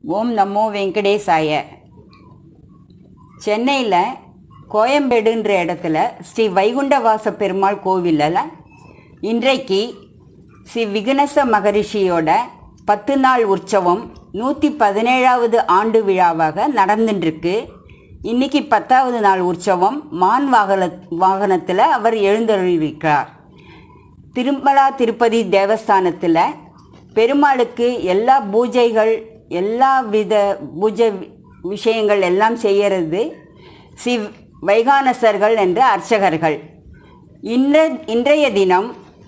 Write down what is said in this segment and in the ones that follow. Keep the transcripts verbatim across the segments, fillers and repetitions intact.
ஓம் நமோ வெங்கடேசாய. சென்னையில் கோயம்பேடுன்ற இடத்துல ஸ்ரீ வைகுண்டவாச பெருமாள் கோவிலில் இன்றைக்கு ஸ்ரீ விகனச மகரிஷியோட பத்து நாள் உற்சவம் நூற்றி பதினேழாவது ஆண்டு விழாவாக நடந்துட்டுருக்கு. இன்றைக்கி பத்தாவது நாள் உற்சவம் மான் வாகன வாகனத்தில் அவர் எழுந்தருளியிருக்கிறார். திருமலா திருப்பதி தேவஸ்தானத்தில் பெருமாளுக்கு எல்லா பூஜைகள் எல்லா வித பூஜை விஷயங்கள் எல்லாம் செய்கிறது ஸ்ரீ வைகானசர்கள் என்ற அர்ச்சகர்கள். இன்ற இன்றைய தினம்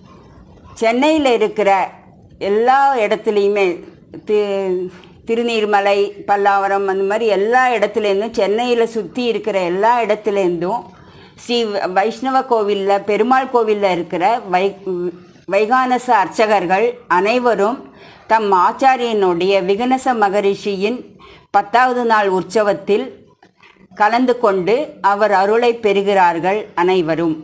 சென்னையில் இருக்கிற எல்லா இடத்துலையுமே தி திருநீர்மலை, பல்லாவரம், அந்த மாதிரி எல்லா இடத்துலேருந்தும் சென்னையில் சுற்றி இருக்கிற எல்லா இடத்துலேருந்தும் ஸ்ரீ வைஷ்ணவ கோவிலில் பெருமாள் கோவிலில் இருக்கிற வை வைகானச அர்ச்சகர்கள் அனைவரும் தம் ஆச்சாரியனுடைய விகனச மகரிஷியின் பத்தாவது நாள் உற்சவத்தில் கலந்து கொண்டு அவர் அருளை பெறுகிறார்கள் அனைவரும்.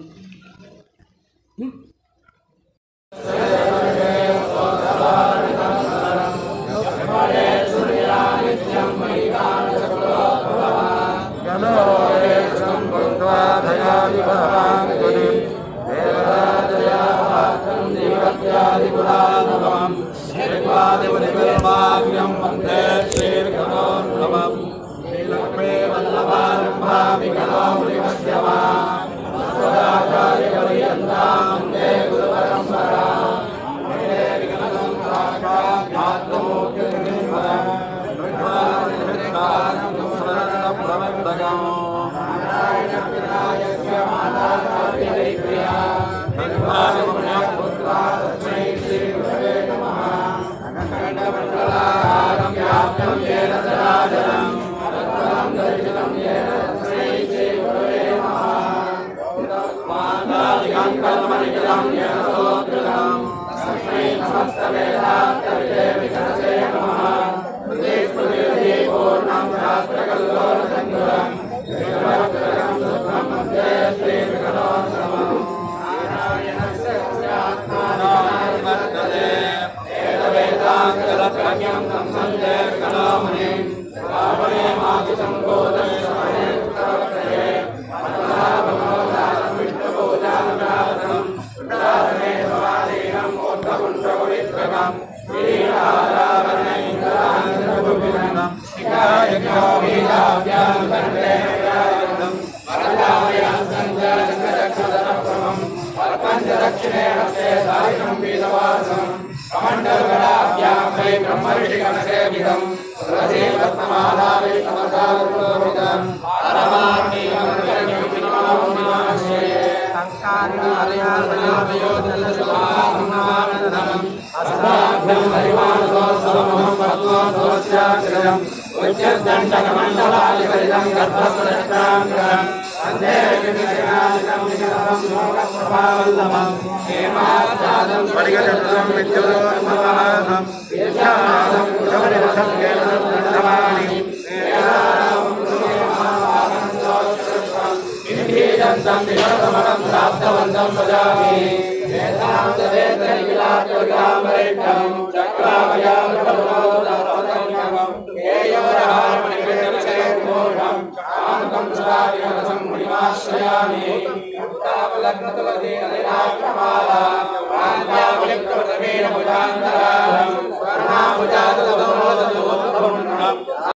Sri